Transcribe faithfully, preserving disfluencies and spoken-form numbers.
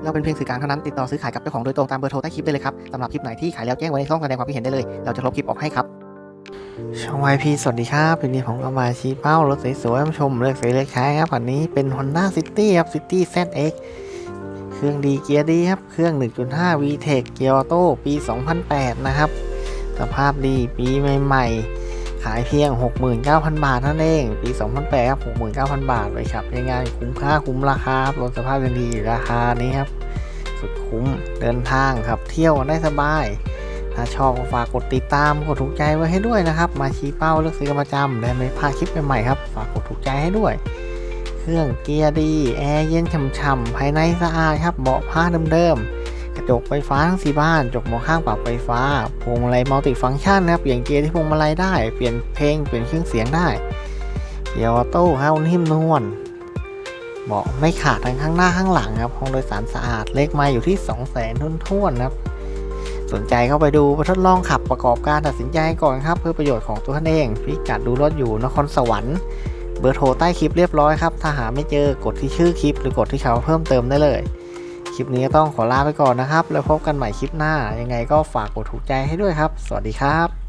เราเป็นเพียงสื่อกลางเท่านั้นติดต่อซื้อขายกับเจ้าของโดยตรงตามเบอร์โทรใต้คลิปได้เลยครับสำหรับคลิปไหนที่ขายแล้วแจ้งไว้ในช่องแสดงความคิดเห็นได้เลยเราจะลบคลิปออกให้ครับช่อง วาย พี สวัสดีครับวันนี้ผมก็มาชี้เป้ารถสวยๆมาชมเลือกซื้อเลือกใช้ครับวันนี้เป็น Honda City ครับ City แซด เอ็กซ์ เครื่องดีเกียร์ดีครับเครื่อง หนึ่งจุดห้า วี เทค เกียร์ออโต้ปี สองพันแปด นะครับสภาพดีปีใหม่ๆขายเพียง หกหมื่นเก้าพัน บาทนั่นเองปี สองพันแปด ครับ หกหมื่นเก้าพัน บาทไปครับยังไงคุ้มค่าคุ้มราคารถสภาพดีราคานี้ครับสุดคุ้มเดินทางครับเที่ยวได้สบายถ้าชอบฝากกดติดตามกดถูกใจไว้ให้ด้วยนะครับมาชี้เป้าเลือกซื้อกันประจำและไม่พลาดคลิปใหม่ๆครับฝากกดถูกใจให้ด้วยเครื่องเกียร์ดีแอร์เย็นฉ่ำๆภายในสะอาดครับเบาะผ้าเดิมๆกระจกไฟฟ้าทั้งสี่บ้านจกมองข้างปรับไฟฟ้าพวงมาลัยมัลติฟังก์ชันนะครับเปลี่ยนเกียร์ที่พวงมาลัยได้เปลี่ยนเพลงเปลี่ยนเครื่องเสียงได้เกียร์ออโต้ครับนิ่มนวลเบาะไม่ขาดทั้งข้างหน้าข้างหลังครับห้องโดยสารสะอาดเลขไมล์อยู่ที่ สองแสน ท้วนๆครับสนใจเข้าไปดูไปทดลองขับประกอบการตัดสินใจก่อนครับเพื่อประโยชน์ของตัวท่านเองพิกัดดูรถอยู่นครสวรรค์เบอร์โทรใต้คลิปเรียบร้อยครับถ้าหาไม่เจอกดที่ชื่อคลิปหรือกดที่เขาเพิ่มเติมได้เลยคลิปนี้ก็ต้องขอลาไปก่อนนะครับแล้วพบกันใหม่คลิปหน้ายังไงก็ฝากกดถูกใจให้ด้วยครับสวัสดีครับ